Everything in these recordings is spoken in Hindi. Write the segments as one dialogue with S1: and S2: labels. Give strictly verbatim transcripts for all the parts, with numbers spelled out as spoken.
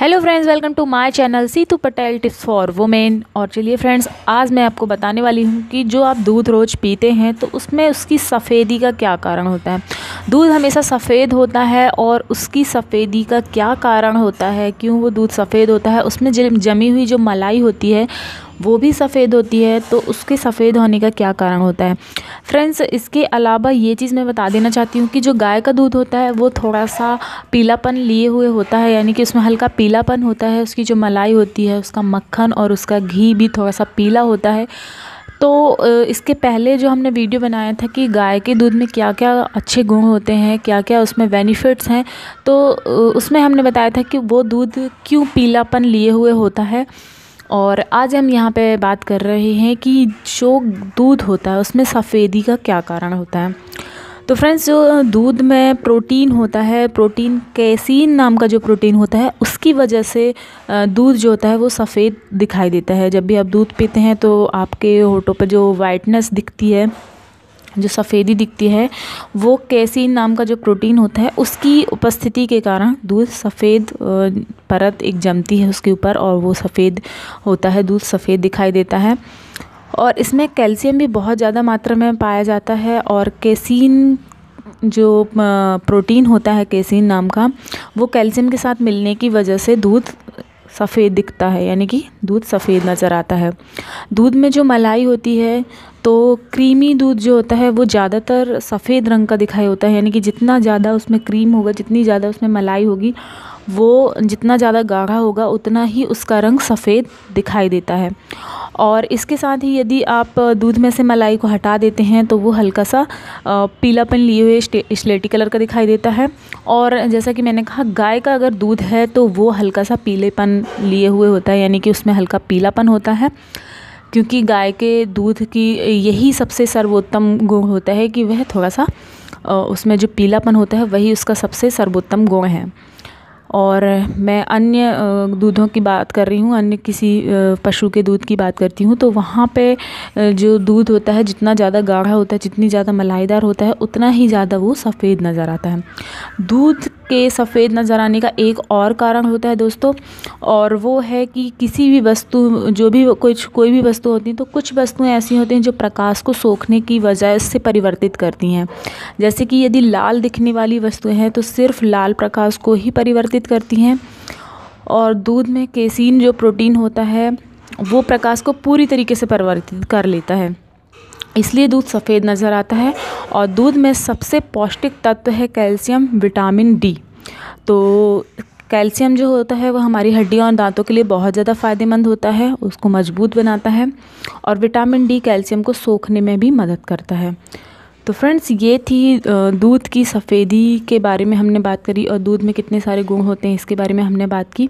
S1: Hello friends, welcome to my channel Situ Patel tips for women. और चलिए फ्रेंड्स, आज मैं आपको बताने वाली हूँ कि जो आप दूध रोज़ पीते हैं तो उसमें उसकी सफ़ेदी का क्या कारण होता है। दूध हमेशा सफ़ेद होता है और उसकी सफ़ेदी का क्या कारण होता है, क्यों वो दूध सफ़ेद होता है, उसमें जमी हुई जो मलाई होती है वो भी सफ़ेद होती है, तो उसके सफ़ेद होने का क्या कारण होता है। फ्रेंड्स, इसके अलावा ये चीज़ मैं बता देना चाहती हूँ कि जो गाय का दूध होता है वो थोड़ा सा पीलापन लिए हुए होता है, यानी कि उसमें हल्का पीलापन होता है। उसकी जो मलाई होती है, उसका मक्खन और उसका घी भी थोड़ा सा पीला होता है। तो इसके पहले जो हमने वीडियो बनाया था कि गाय के दूध में क्या क्या अच्छे गुण होते हैं, क्या क्या उसमें बेनिफिट्स हैं, तो उसमें हमने बताया था कि वो दूध क्यों पीलापन लिए हुए होता है। और आज हम यहाँ पे बात कर रहे हैं कि जो दूध होता है उसमें सफ़ेदी का क्या कारण होता है। तो फ्रेंड्स, जो दूध में प्रोटीन होता है, प्रोटीन कैसीन नाम का जो प्रोटीन होता है, उसकी वजह से दूध जो होता है वो सफ़ेद दिखाई देता है। जब भी आप दूध पीते हैं तो आपके होठों पर जो वाइटनेस दिखती है, जो सफ़ेदी दिखती है, वो कैसीन नाम का जो प्रोटीन होता है उसकी उपस्थिति के कारण दूध सफ़ेद परत एक जमती है उसके ऊपर और वो सफ़ेद होता है, दूध सफ़ेद दिखाई देता है। और इसमें कैल्शियम भी बहुत ज़्यादा मात्रा में पाया जाता है। और कैसीन जो प्रोटीन होता है, कैसीन नाम का, वो कैल्शियम के साथ मिलने की वजह से दूध सफ़ेद दिखता है, यानी कि दूध सफ़ेद नज़र आता है। दूध में जो मलाई होती है, तो क्रीमी दूध जो होता है वो ज़्यादातर सफ़ेद रंग का दिखाई होता है, यानी कि जितना ज़्यादा उसमें क्रीम होगा, जितनी ज़्यादा उसमें मलाई होगी, वो जितना ज़्यादा गाढ़ा होगा उतना ही उसका रंग सफ़ेद दिखाई देता है। और इसके साथ ही यदि आप दूध में से मलाई को हटा देते हैं तो वो हल्का सा पीलापन लिए हुए स्लेटी कलर का दिखाई देता है। और जैसा कि मैंने कहा, गाय का अगर दूध है तो वो हल्का सा पीलेपन लिए हुए होता है, यानी कि उसमें हल्का पीलापन होता है, क्योंकि गाय के दूध की यही सबसे सर्वोत्तम गुण होता है कि वह थोड़ा सा उसमें जो पीलापन होता है वही उसका सबसे सर्वोत्तम गुण है। और मैं अन्य दूधों की बात कर रही हूँ, अन्य किसी पशु के दूध की बात करती हूँ, तो वहाँ पे जो दूध होता है जितना ज़्यादा गाढ़ा होता है, जितनी ज़्यादा मलाईदार होता है, उतना ही ज़्यादा वो सफ़ेद नज़र आता है। दूध के सफ़ेद नज़र आने का एक और कारण होता है दोस्तों, और वो है कि किसी भी वस्तु, जो भी कुछ कोई भी वस्तु होती है, तो कुछ वस्तुएं ऐसी होती हैं जो प्रकाश को सोखने की वजह से परिवर्तित करती हैं। जैसे कि यदि लाल दिखने वाली वस्तुएं हैं तो सिर्फ लाल प्रकाश को ही परिवर्तित करती हैं। और दूध में कैसीन जो प्रोटीन होता है वो प्रकाश को पूरी तरीके से परिवर्तित कर लेता है, इसलिए दूध सफ़ेद नज़र आता है। और दूध में सबसे पौष्टिक तत्व है कैल्शियम, विटामिन डी। तो कैल्शियम जो होता है वो हमारी हड्डियों और दांतों के लिए बहुत ज़्यादा फ़ायदेमंद होता है, उसको मजबूत बनाता है। और विटामिन डी कैल्शियम को सोखने में भी मदद करता है। तो फ्रेंड्स, ये थी दूध की सफ़ेदी के बारे में हमने बात करी, और दूध में कितने सारे गुण होते हैं इसके बारे में हमने बात की।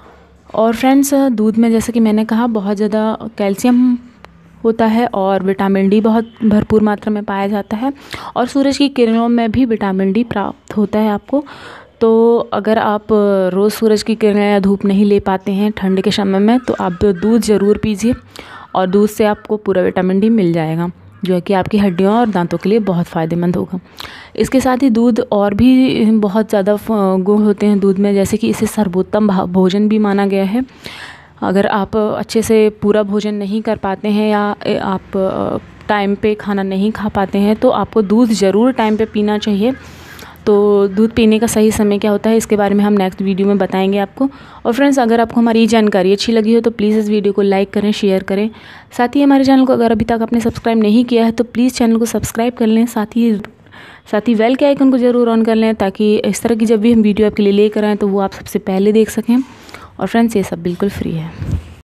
S1: और फ्रेंड्स, दूध में जैसे कि मैंने कहा बहुत ज़्यादा कैल्शियम होता है और विटामिन डी बहुत भरपूर मात्रा में पाया जाता है। और सूरज की किरणों में भी विटामिन डी प्राप्त होता है आपको। तो अगर आप रोज़ सूरज की किरणें या धूप नहीं ले पाते हैं ठंड के समय में, तो आप दूध ज़रूर पीजिए, और दूध से आपको पूरा विटामिन डी मिल जाएगा, जो है कि आपकी हड्डियों और दांतों के लिए बहुत फ़ायदेमंद होगा। इसके साथ ही दूध और भी बहुत ज़्यादा गुण होते हैं दूध में, जैसे कि इसे सर्वोत्तम भोजन भी माना गया है। अगर आप अच्छे से पूरा भोजन नहीं कर पाते हैं या आप टाइम पे खाना नहीं खा पाते हैं, तो आपको दूध ज़रूर टाइम पे पीना चाहिए। तो दूध पीने का सही समय क्या होता है, इसके बारे में हम नेक्स्ट वीडियो में बताएंगे आपको। और फ्रेंड्स, अगर आपको हमारी जानकारी अच्छी लगी हो तो प्लीज़ इस वीडियो को लाइक करें, शेयर करें। साथ ही हमारे चैनल को अगर अभी तक आपने सब्सक्राइब नहीं किया है तो प्लीज़ चैनल को सब्सक्राइब कर लें। साथ ही साथ ही बेल के आइकन को ज़रूर ऑन कर लें, ताकि इस तरह की जब भी हम वीडियो आपके लिए लेकर आएँ तो वो आप सबसे पहले देख सकें। और फ्रेंड्स, ये सब बिल्कुल फ्री है।